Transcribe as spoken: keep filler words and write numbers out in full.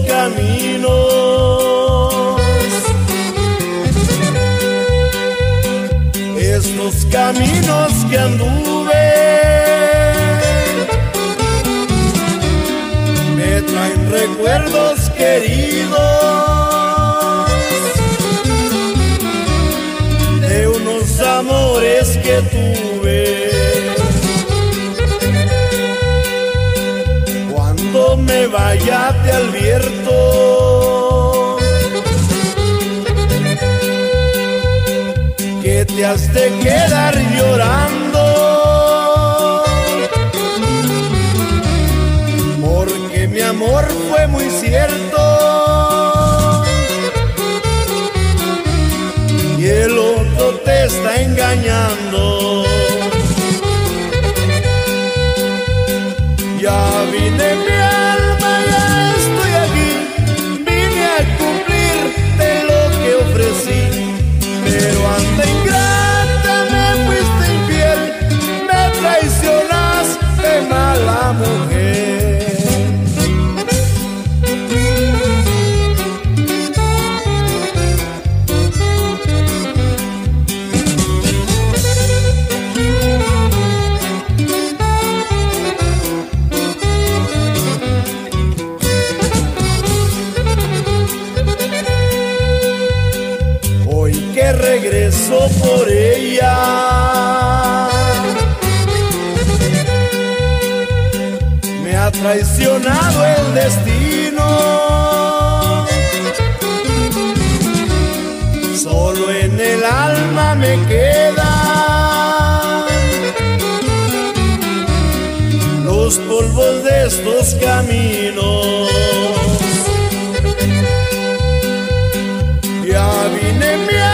caminos, estos caminos que anduve, me traen recuerdos queridos de unos amores que tuve. Cuando me vaya te advierto que te has de quedar llorando, porque mi amor fue muy cierto y el otro te está engañando. Ya vine mi alma, ya estoy aquí, vine a cumplirte lo que ofrecí, pero anda ingrata, me fuiste infiel, me traicionaste, mala mujer. Que regreso por ella, me ha traicionado el destino, solo en el alma me quedan los polvos de estos caminos. Ya vine mi